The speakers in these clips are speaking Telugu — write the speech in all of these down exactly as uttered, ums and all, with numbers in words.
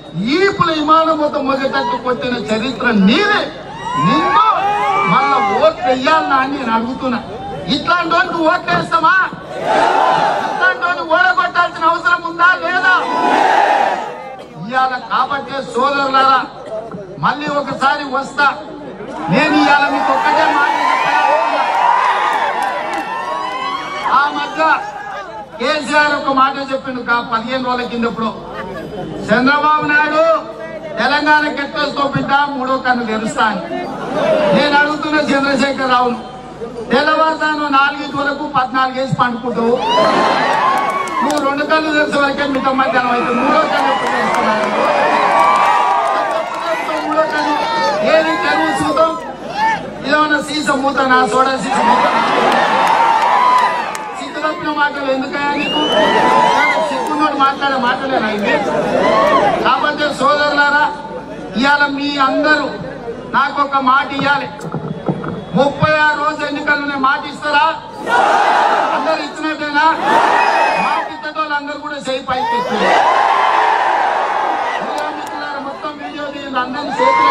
ఈపుల విమానం మొత్తం మొగేటట్టు కొట్టిన చరిత్ర నీదే. నిన్ను మళ్ళా ఓట్లు వెయ్యాలన్నా అని నేను అడుగుతున్నా. ఇట్లాంటి వాళ్ళు ఓట్లు వేస్తామా? ఇట్లాంటి వాళ్ళు ఓడగొట్టాల్సిన అవసరం ఉందా లేదా? ఇవాళ కాబట్టి సోదరులారా మళ్ళీ ఒకసారి వస్తా. నేను ఇవాళ మీకు ఒక్కటే మాట చెప్పాలనుకున్నా. ఆ మధ్య కేసీఆర్ ఒక మాట చెప్పిండు కా పదిహేను రోజుల కిందప్పుడు, చంద్రబాబు నాయుడు తెలంగాణకి ఎట్టేస్తూ బిడ్డ మూడో కన్ను తెరుస్తా అని. నేను అడుగుతున్న చంద్రశేఖర్ రావును, తెల్లవారుతాను నాలుగింటి వరకు పద్నాలుగు వేసి పండుకుంటూ నువ్వు రెండు కళ్ళు తెరిసే వరకే మీతో మధ్యాహ్నం అయితే మూడో కన్ను ఎప్పుడు తెరుస్తున్నాను? మూడో కన్ను ఏది తెరువు చూద్దాం. ఇదేమన్నా సీసం మూతనా, సోడా సీసం మూతనా? సిగ్గుతప్పిన మాటలు ఎందుకయా నీకు? సిగ్గున్నోడు మాట్లాడే మాటలేనా ఇవి? కాబట్టి సోదరులారా ఇవాళ మీ అందరూ నాకు ఒక మాట ఇవ్వాలి. ముప్పై ఆరు రోజు ఎన్నికలు మాట ఇస్తారా? అందరు ఇచ్చినట్టేనా? మాట ఇచ్చేటోళ్ళు అందరూ కూడా చేయి పైకి ఎత్తారు. మొత్తం వీడియో తీయండి, అందరినీ చేతులే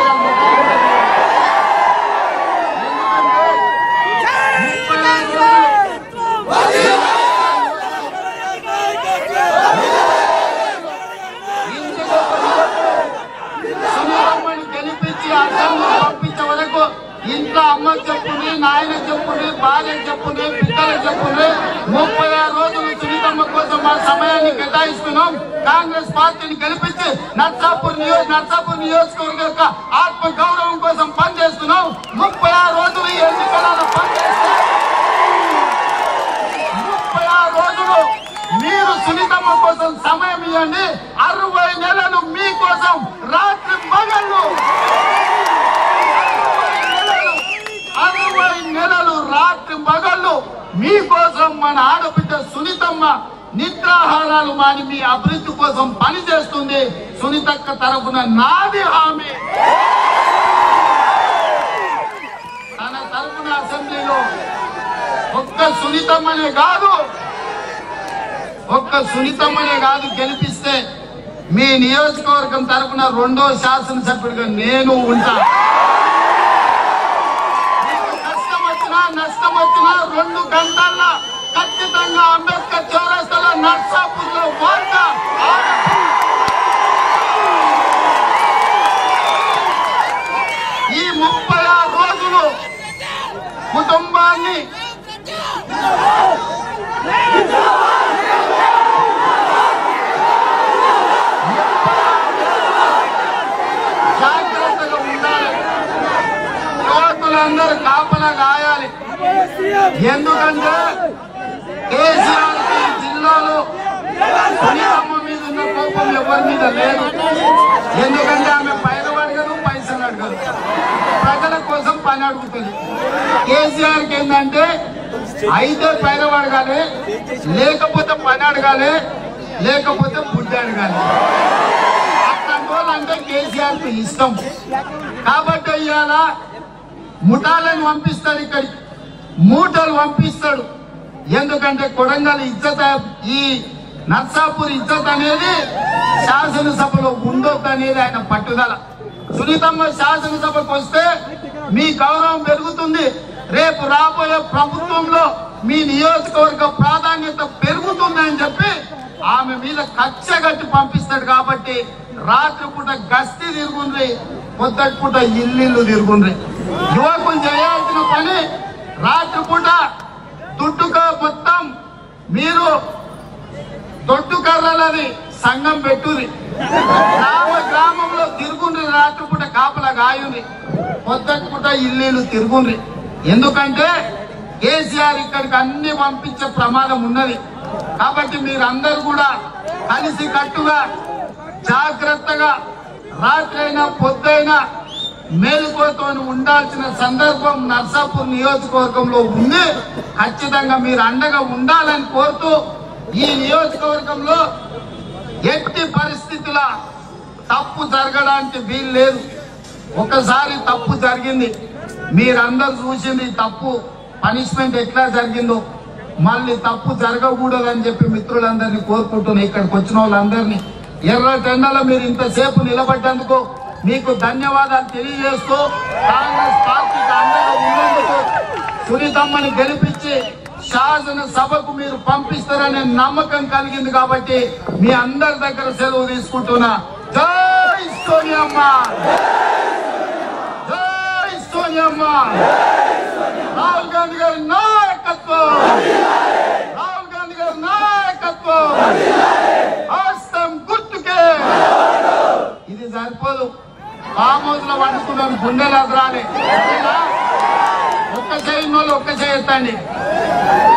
గెలిపించి అసెంబ్లీ పంపించే వరకు ఇంట్లో అమ్మ చెప్పుని, నాయన చెప్పుని, భార్య చెప్పుని, పిల్లల చెప్పుని ముప్పై ఆరు రోజులు సునీతమ్మ కోసం మా సమయాన్ని కేటాయిస్తున్నాం. కాంగ్రెస్ పార్టీని గెలిపించి నర్సాపూర్ నియోజ నర్సాపూర్ నియోజకవర్గం యొక్క ఆత్మ గౌరవం కోసం పనిచేస్తున్నాం. ముప్పై ఆరు రోజులు ఈ ఎన్నికలలో పనిచేస్తాం. ముప్పై ఆరు రోజులు మీరు సునీతమ్మ కోసం సమయం ఇవ్వండి. అరవై నెలలు మీకోసం రాత్రి పగళ్ళు అరవై నెలలు రాత్రి పగళ్ళు మీకోసం మన ఆడబిడ్డ సునీతమ్మ నిద్రాహారాలు మాని మీ అభివృద్ధి కోసం పనిచేస్తుంది. సునీతక్క తరఫున నాది హామీ. తన తరఫున అసెంబ్లీలో ఒక్క సునీతమ్మనే కాదు ఒక్క సునీతమ్మనే కాదు గెలిపిస్తే మీ నియోజకవర్గం తరఫున రెండో శాసనసభ్యుడిగా నేను ఉంటా. కష్టం వచ్చినా నష్టం వచ్చినా రెండు గంటల్లో ఖచ్చితంగా అంబేద్కర్ చౌరస్తాలో నర్సాపూర్ లో వార్త. ఈ ముప్పై ఆరు రోజులు కుటుంబాన్ని జాగ్రత్తగా ఉండాలి. యువకులందరూ కాపలా కాయాలి. ఎందుకంటే కేసీఆర్ జిల్లాలో సునీతమ్మ మీద ఉన్న కోపం ఎవరి మీద లేదు. ఎందుకంటే ఆమె పైన అడగదు, పైసలు అడగదు, ప్రజల కోసం పని అడుగుతుంది. కేసీఆర్కి ఏంటంటే అయితే పైన అడగాలి, లేకపోతే పని అడగాలి, లేకపోతే బుద్ధి అడగాలి. అట్లాంటి వాళ్ళు అంటే కేసీఆర్ కు ఇష్టం. కాబట్టి ఇవాళ ముఠాలను పంపిస్తాడు, ఇక్కడికి మూటలు పంపిస్తాడు. ఎందుకంటే కొడంగల్ ఇజ్జత, ఈ నర్సాపూర్ ఇజ్జత్ అనేది శాసనసభలో ఉండొద్దు అనేది ఆయన పట్టుదల. సునీతమ్మ శాసనసభకు వస్తే మీ గౌరవం పెరుగుతుంది. రేపు రాబోయే ప్రభుత్వంలో మీ నియోజకవర్గ ప్రాధాన్యత పెరుగుతుంది అని చెప్పి ఆమె మీద కక్ష కట్టి పంపిస్తాడు. కాబట్టి రాత్రిపూట గస్తీ తిరుగుండ్రి, పొద్దుటి పూట ఇల్లు తిరుగుండ్రి. యువకులు చేయాల్సిన పని రాత్రిపూట దుడ్డుగా మొత్తం మీరు దొడ్డు కర్రలని సంఘం పెట్టుది, గ్రామ గ్రామంలో తిరుగుండ్రి, రాత్రిపూట కాపలా గాయుండ్రి, పొద్దుటి పూట ఇల్లు తిరుగుండ్రి. ఎందుకంటే కేసీఆర్ ఇక్కడికి అన్ని పంపించే ప్రమాదం ఉన్నది. కాబట్టి మీరందరూ కూడా కలిసి కట్టుగా జాగ్రత్తగా రాత్రైనా పొద్దైనా మేలుకోతో ఉండాల్సిన సందర్భం నర్సాపూర్ నియోజకవర్గంలో ఉంది. ఖచ్చితంగా మీరు అండగా ఉండాలని కోరుతూ ఈ నియోజకవర్గంలో ఎట్టి పరిస్థితుల తప్పు జరగడానికి వీలు లేదు. ఒకసారి తప్పు జరిగింది, మీరందరూ చూసింది తప్పు పనిష్మెంట్ ఎట్లా జరిగిందో. మళ్ళీ తప్పు జరగకూడదని చెప్పి మిత్రులందరినీ కోరుకుంటున్నా, ఇక్కడికి వచ్చిన వాళ్ళందరినీ. ఎర్ర టెండలో మీరు ఇంతసేపు నిలబడ్డందుకు మీకు ధన్యవాదాలు తెలియజేస్తూ కాంగ్రెస్ పార్టీకి అండగా ఉన్నందుకు సునీతమ్మని గెలిపించి శాసన సభకు మీరు పంపిస్తారనే నమ్మకం కలిగింది కాబట్టి మీ అందరి దగ్గర సెలవు తీసుకుంటున్నా. జై సోనియమ్మ, జై సోనియమ్మ. రాహుల్ గాంధీ గారి నాయకత్వం, రాహుల్ గాంధీ గారి నాయకత్వం. హస్తం గుర్తుకే. ఇది సరిపోదు, ఆమోదులో వండుకున్నాం, గుండెలు అదరాలి. ఒక్క చేయి వాళ్ళు ఒక్క చేయి ఎత్తండి.